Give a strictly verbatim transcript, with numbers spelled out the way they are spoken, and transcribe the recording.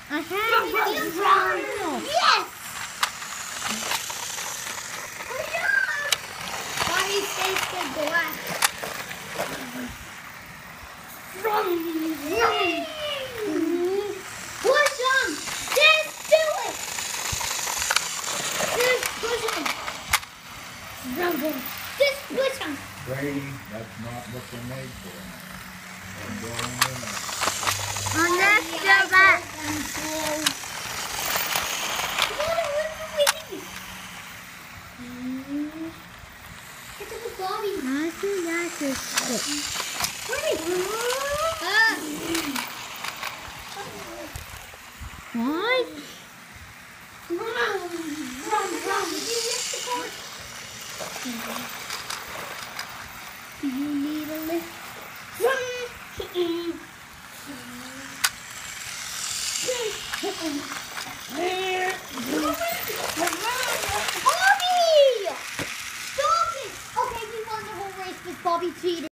I have it. Run. Yes. Bobby stays the glass. Run, run. Push him. Just do it. Just push him. Run him. Just push him. Brady, that's not what they're made for. They're going in there. On this, go back. Get to the Bobby. I think that's a stick. What? Run, run, run. Did you lift the cord? Do you need a lift? Bobby! Stop it! Okay, we won the whole race, but Bobby cheated.